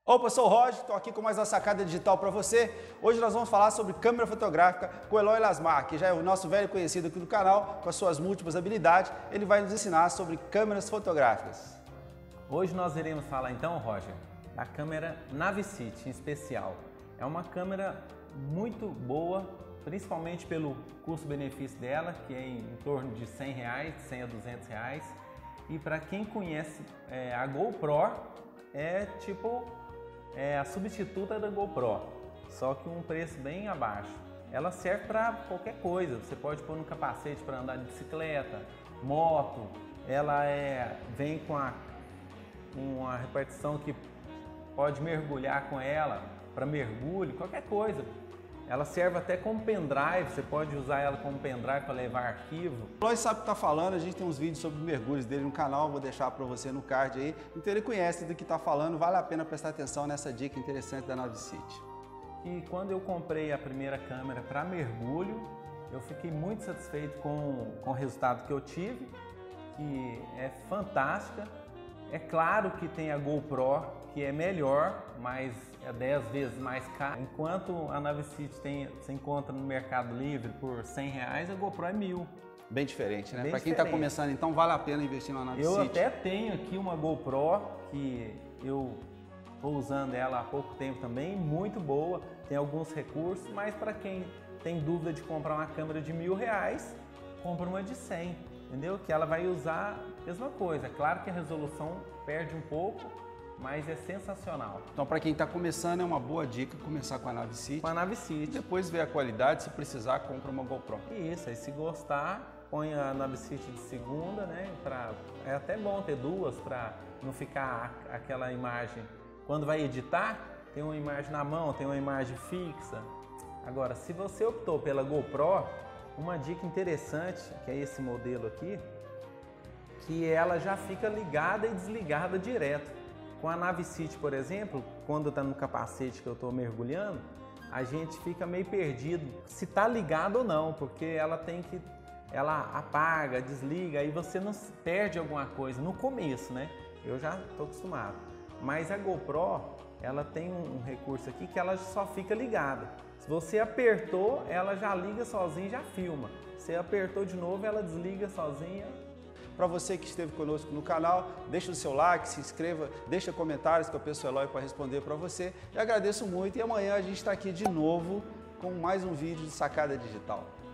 Opa, eu sou o Roger, estou aqui com mais uma sacada digital para você. Hoje nós vamos falar sobre câmera fotográfica com o Eloy Lasmar, que já é o nosso velho conhecido aqui do canal, com as suas múltiplas habilidades. Ele vai nos ensinar sobre câmeras fotográficas. Hoje nós iremos falar então, Roger, da câmera Navicite em especial. É uma câmera muito boa, principalmente pelo custo-benefício dela, que é em torno de R$100, de 100 a R$200. E para quem conhece a GoPro, é tipo a substituta da GoPro, só que um preço bem abaixo. Ela serve para qualquer coisa, você pode pôr no capacete para andar de bicicleta, moto, ela vem com uma repartição que pode mergulhar com ela, para mergulho, qualquer coisa. Ela serve até como pendrive, você pode usar ela como pendrive para levar arquivo. O Eloy sabe o que está falando, a gente tem uns vídeos sobre mergulhos dele no canal, vou deixar para você no card aí. Então ele conhece do que está falando, vale a pena prestar atenção nessa dica interessante da Navicite. E quando eu comprei a primeira câmera para mergulho, eu fiquei muito satisfeito com o resultado que eu tive, que é fantástica. É claro que tem a GoPro, que é melhor, mas é 10 vezes mais caro. Enquanto a Navicite se encontra no Mercado Livre por R$100, a GoPro é R$1.000. Bem diferente, né? Bem Para quem está começando, então vale a pena investir na Navicite. Eu até tenho aqui uma GoPro que eu estou usando ela há pouco tempo também, muito boa, tem alguns recursos, mas para quem tem dúvida de comprar uma câmera de R$1.000, compra uma de 100, entendeu? Que ela vai usar a mesma coisa. Claro que a resolução perde um pouco, mas é sensacional. Então, para quem está começando, é uma boa dica começar com a Navicite. Com a Navicite. Depois ver a qualidade, se precisar, compra uma GoPro. Isso, aí se gostar, põe a Navicite de segunda, né? É até bom ter duas para não ficar aquela imagem. Quando vai editar, tem uma imagem na mão, tem uma imagem fixa. Agora, se você optou pela GoPro, uma dica interessante, que é esse modelo aqui, que ela já fica ligada e desligada direto. Com a Navicite, por exemplo, quando está no capacete que eu estou mergulhando, a gente fica meio perdido se está ligado ou não, porque ela apaga, desliga, aí você não perde alguma coisa no começo, né? Eu já estou acostumado. Mas a GoPro, ela tem um recurso aqui que ela só fica ligada. Se você apertou, ela já liga sozinha e já filma. Se apertou de novo, ela desliga sozinha. Para você que esteve conosco no canal, deixa o seu like, se inscreva, deixa comentários que eu peço ao Eloy para responder para você. Eu agradeço muito e amanhã a gente está aqui de novo com mais um vídeo de Sacada Digital.